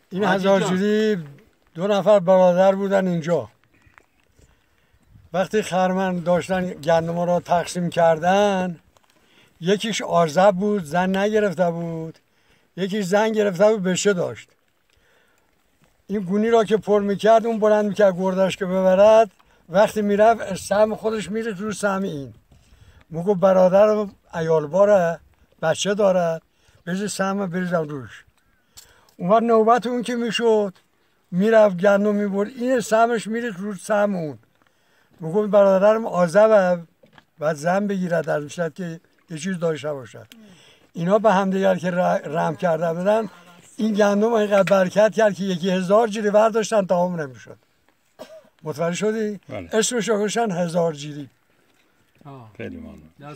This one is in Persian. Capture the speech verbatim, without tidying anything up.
این هزار جوری دو نفر برادر بودن اینجا. وقتی خرمن داشتن گندم را تقسیم کردن، یکیش آرزب بود، زن نگرفته بود، یکیش زن گرفته بود، بشه داشت. این گونی را که پر میکرد اون بلند میکرد گردش که ببرد، وقتی میرفت سهم خودش میره رو سهم این. موگو برادر عیال باره، بچه داره، بذار سهم بریزم روش. اون وقت نوبت اون که میشد میرفت گندم میبرد، این سهمش میره رو سهم اون. موگو برادرم آزبه بعد زن بگیرد در میشد که یه چیز داشته باشد. اینا به همدیگر که رحم کرده بودن، این گندم اینقدر برکت کرد که یکی هزار جیری برداشتن تمام نمیشد. متوجه شدی؟ بله. اسمش رو گذاشتن هزار جیری. خیلی ممنون.